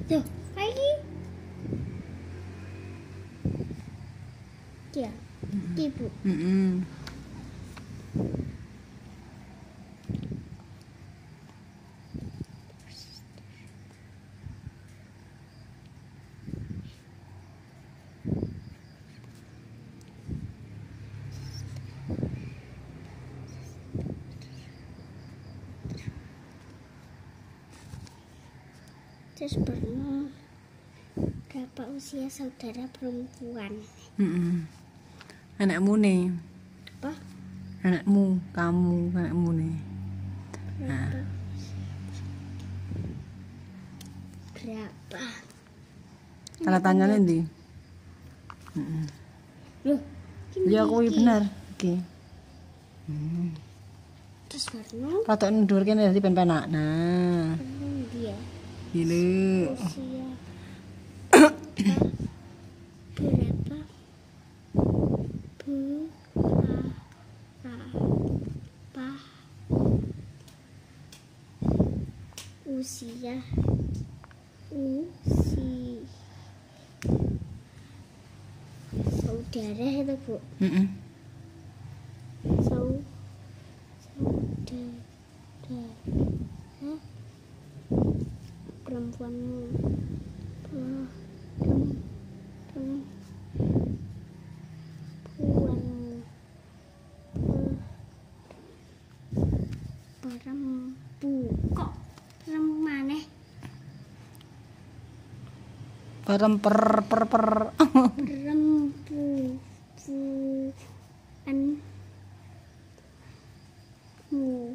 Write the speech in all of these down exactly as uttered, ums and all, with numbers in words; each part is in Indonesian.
Tuh, lagi. Dia. Ibu. Mm-mm. Terus baru berapa usia saudara perempuan? Mm-mm. Anakmu nih. Apa? Anakmu, kamu, anakmu nih. Nah. Berapa? Tanda tanyanya ndi? Heeh. Loh, Ya aku bener. Oke. Hmm. Terus baru Patok ndur kene dadi pen-penak. Nah. dia Gile. usia berapa? Berapa? Berapa usia usia saudara itu Bu? Heeh. Sau saudara Hah? Perempuanmu perempuanmu perempu kok perempu maneh Perem per per per. perempu an mu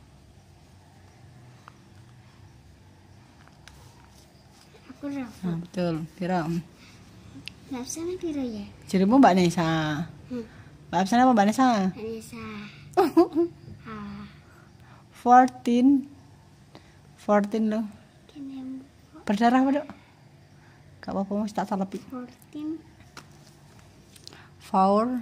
aku Rafa. Nah, betul. Pira? Nggak sana piro ya? Jarimu Mbak Nesa. Hmm. Mbak Absana apa Mbak Nesa? Anissa. Ah, fourteen. fourteen loh. kene Berdarah apa, Dok? Gak apa-apa, mesti tak salah pi. fourteen. Four.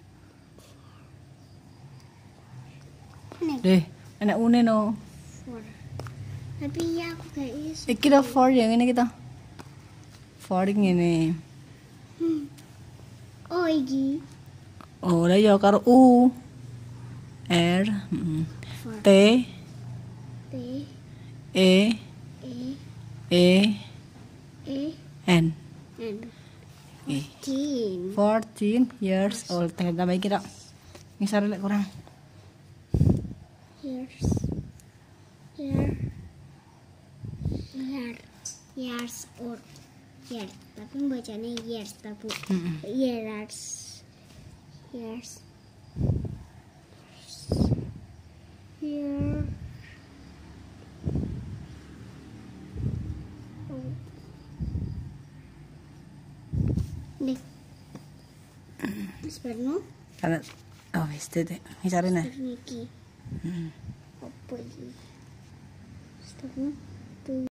Nek Deh, anak une no. four. Tapi ya aku gak iso. Iki lo four yang ini kita. Four ini. Hmm. Oh iki. Oh, lah ya karo U. R. Mm. Four. T. T E. E E. E N. N. E. Fourteen. fourteen years old. Teh tambah iki, Dok. Ngisar lek kurang. Years. Year. Year. Years old. Years. Tapi bacanya years, tapi Mm-mm. years. Years. Year. Oh. Nih. Mas Barno, Karena oh wis teh ngisarin nah. Niki. Mm. Apa ini? Stop.